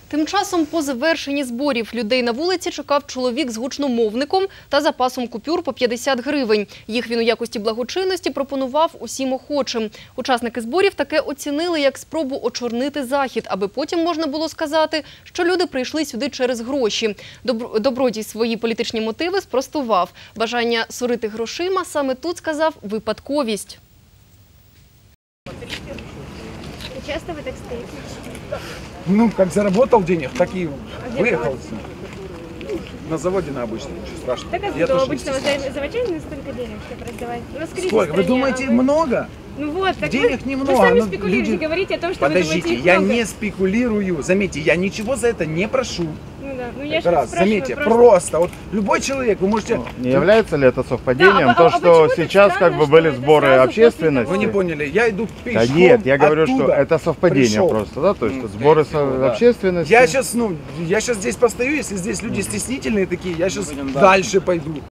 Тим часом по завершенні зборів людей на вулиці чекав чоловік з гучномовником та запасом купюр по 50 гривень. Їх він у якості благочинності пропонував усім охочим. Учасники зборів таке оцінили як спробу очорнити захід, аби потім можна було сказати, що люди прийшли сюди через гроші. Добродій свої політичні мотиви спростував. Бажання сорити грошима саме тут, сказав, випадковість. Часто вы так стоите? Ну, как заработал денег, так и выехал. На заводе на обычном, ничего страшного. Так а что, обычно вы заводите столько денег, чтобы раздавать? У нас кризис Сколько? в Вы стране, думаете, а вы- много? Ну вот, так Денег вы немного, сами но спекулируете, люди- говорите о том, что вы Подождите, думаете, их я много. не спекулирую. Заметьте, я ничего за это не прошу. Ну да, ну я Это же раз. спрашиваю Заметьте, просто. просто. Вот любой человек, вы можете... Не является ли это совпадением, Да, то, а что почему так сейчас странно, как бы что были это сборы сразу после общественности? Вы не поняли, я иду Да пешком. нет, я говорю, что оттуда это совпадение пришел. просто, да, то есть сборы общественности. Я сейчас здесь постою, если здесь люди стеснительные такие, я сейчас дальше пойду.